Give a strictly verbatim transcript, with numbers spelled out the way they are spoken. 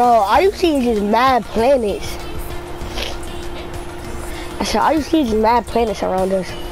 Bro, all you see is just mad planets. I said, all you see is just mad planets around us.